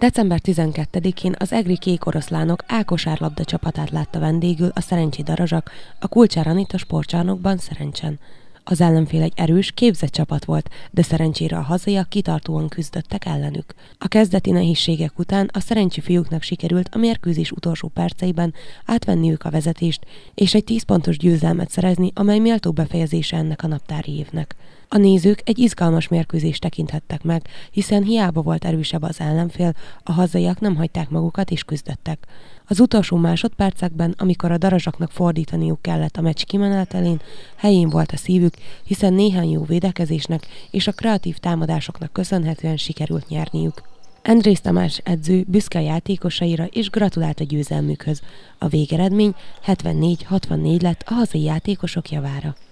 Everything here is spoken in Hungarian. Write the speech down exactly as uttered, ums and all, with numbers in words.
december tizenkettedikén az egri kék oroszlánok A-kosárlabda csapatát látta vendégül a Szerencsi Darazsak a Kulcsár Anita sportcsarnokban Szerencsen. Az ellenfél egy erős, képzett csapat volt, de szerencsére a hazaiak kitartóan küzdöttek ellenük. A kezdeti nehézségek után a szerencsi fiúknak sikerült a mérkőzés utolsó perceiben átvenniük a vezetést, és egy tíz pontos győzelmet szerezni, amely méltó befejezése ennek a naptári évnek. A nézők egy izgalmas mérkőzést tekinthettek meg, hiszen hiába volt erősebb az ellenfél, a hazaiak nem hagyták magukat és küzdöttek. Az utolsó másodpercekben, amikor a darazsaknak fordítaniuk kellett a meccs kimenetelén, helyén volt a szívük, hiszen néhány jó védekezésnek és a kreatív támadásoknak köszönhetően sikerült nyerniük. Endrész Tamás edző büszke a játékosaira és gratulált a győzelmükhöz. A végeredmény hetvennégy hatvannégy lett a hazai játékosok javára.